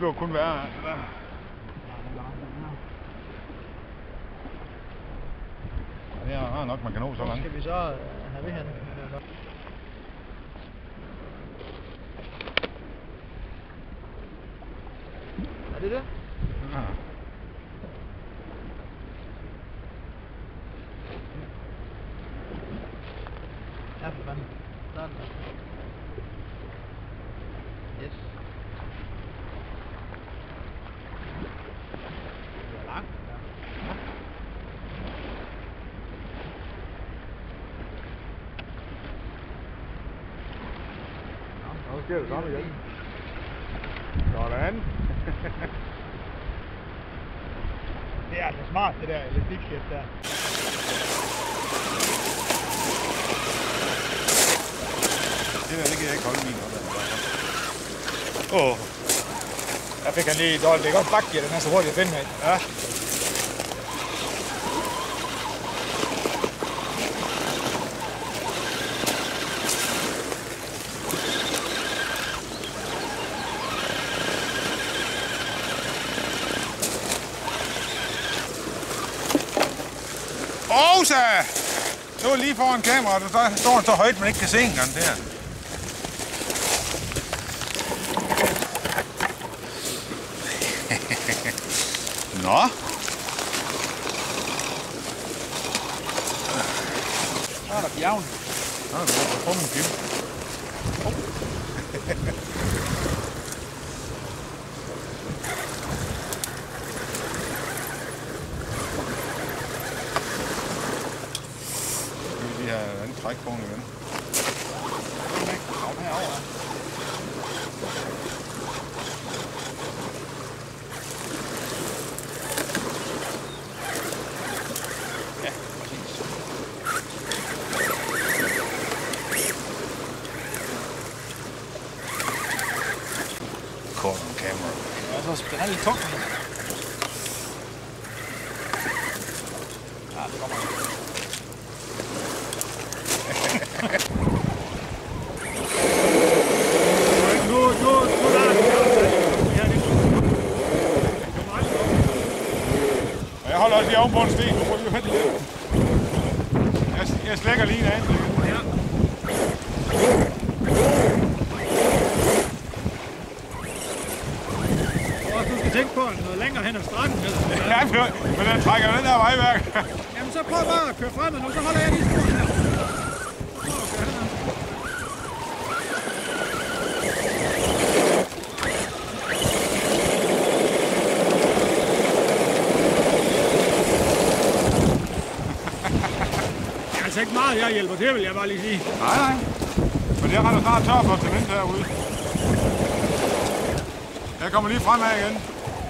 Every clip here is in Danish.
jo kun være. Det er nok, man kan nå så langt. Skal vi så have det her? Er det det? Ja. Ja, for fanden. Der er den. Yes. Det er langt. Ja. Nu sker det samme igen. Sådan. Det er altså smart, det der elastikskæft der. Det kan jeg ikke holde min op. Der fik han lige dårligt. Det er godt bakgear, den er så hurtigt at finde med. Ja. Åh, så! Det var lige foran kameraet, og der står han så højt, man ikke kan se engang der. Nå. Så er der bjergen. Så er der på en film. Vi har en anden trækvogn igen. Herovre. Ja, præcis. Caught on camera. Ja, så den er lidt tung. Ja, det kommer. Jeg holder også lige oven på en sten, nu får vi vente lidt. Jeg slækker lige en anden. Ja. Du skal tænke på noget længere hen ad stranden. Ja, men den trækker den der vejværk. Jamen så prøv bare at køre fremad nu, så holder jeg lige sporen her. Det er ikke meget, jeg hjælper til, vil jeg bare lige sige. Nej. Men jeg render snart tør for cement herude. Jeg kommer lige fremad igen.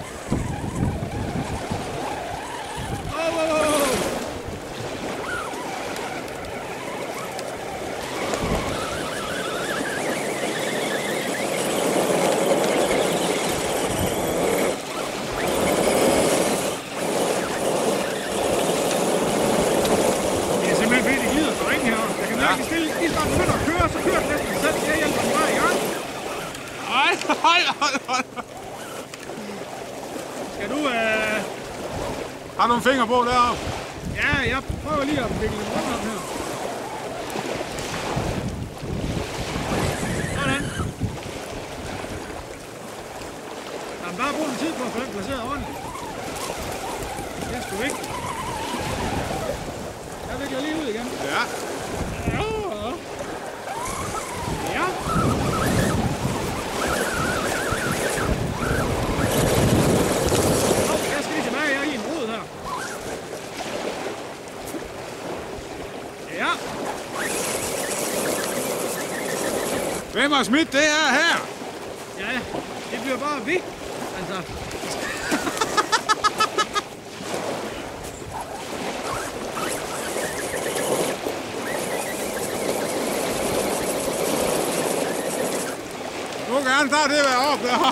Skal du Har du en finger på deroppe? Ja, jeg prøver lige at vikle den rundt om her. Sådan. Jamen, bare brug en tid på at få den placeret ordentligt. Det er sgu ikke. Jeg vikler lige ud igen. Ja. Ja. Jeg skal lige tilbage, jeg er i en rod her. Ja. Hvem har smidt det her? Ja, det bliver bare vi. Altså. Nu kan han snart det være op der.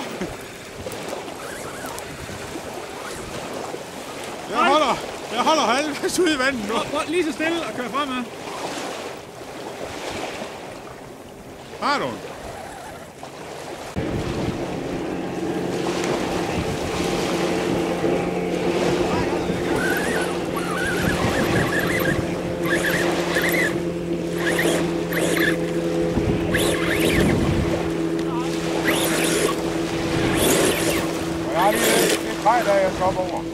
Jeg holder halvvejs ude i vandet nu. Prøv lige så stille og køre fremad. Har du? det er pej, der jeg skal op over.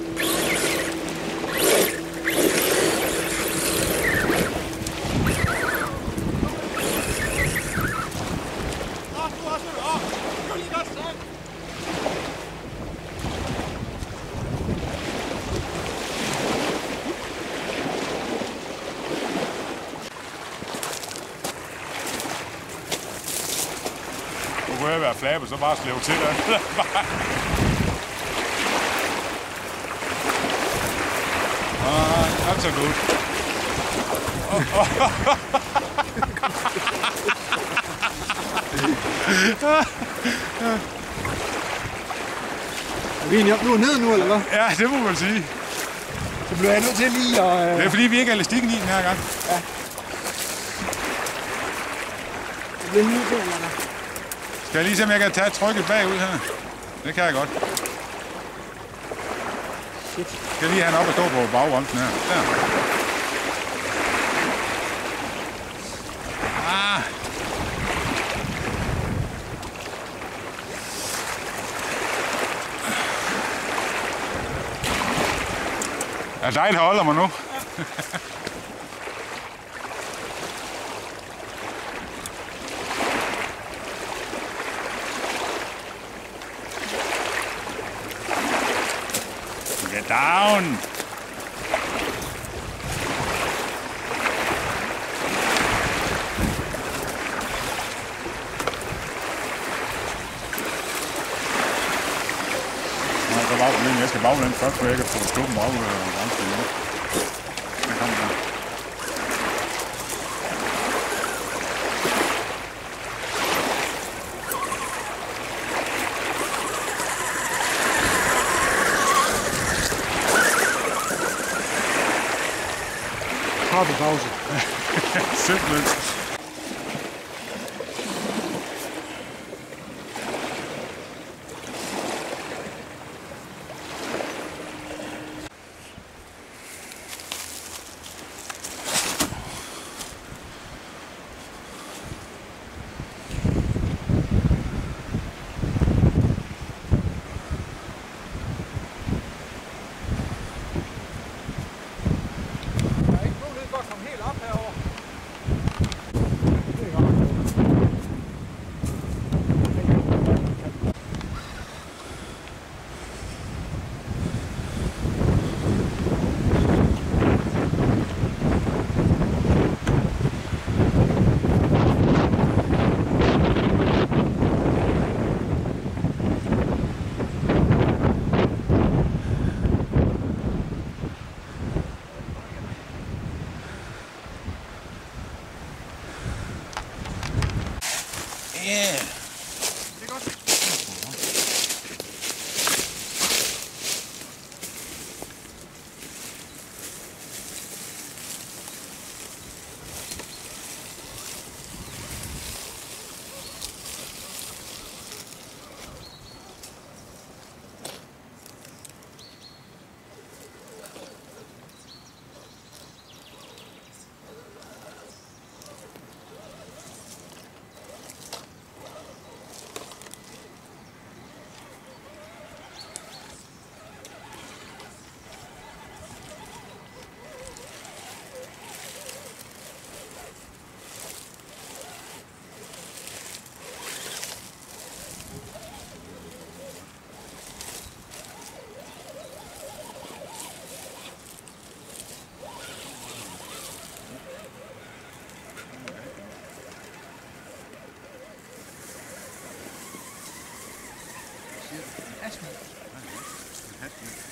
Nu kunne jeg være flabet, så bare slæve til det. Not so good. Er vi egentlig nu ned nu, eller hvad? Ja, det må man sige. Så bliver jeg nødt til lige at... Det er fordi, vi ikke har elastikken i den her gang. Ja. Det bliver nødt til, eller hvad? Skal jeg lige se, om jeg kan tage trykket bagud her? Det kan jeg godt. Shit. Skal jeg lige have den op og stå på bagbremsen her. Der. Ah. Ja, dig, der holder mig nu. Get down! Jeg skal baglæns først, for jeg kan få stuppen af bremsen nu. Der kommer den. Kaffepause. Simpelthen. Yeah. Det er godt. Asphalt.